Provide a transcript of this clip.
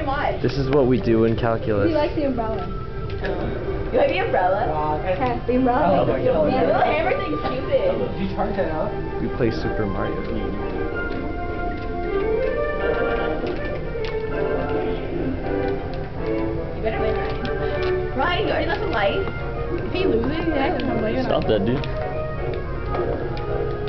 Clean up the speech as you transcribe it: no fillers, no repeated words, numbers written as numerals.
and watch. This is what we do in calculus. He likes the umbrella. You like the umbrella? Yeah, the umbrella. The little hammer thing's stupid. Did you charge that up? We play Super Mario. You better win, Ryan. Ryan, you already left a life. If he loses, yeah, I'm like, Stop that, dude.